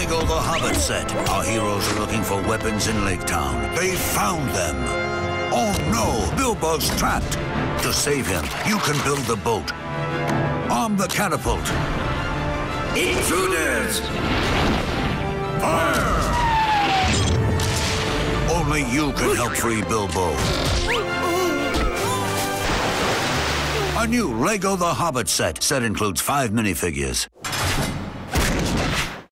Lego the Hobbit set. Our heroes are looking for weapons in Lake Town. They found them. Oh no, Bilbo's trapped. To save him, you can build the boat. Arm the catapult. Intruders! Fire! Only you can help free Bilbo. A new Lego the Hobbit set. Set includes 5 minifigures.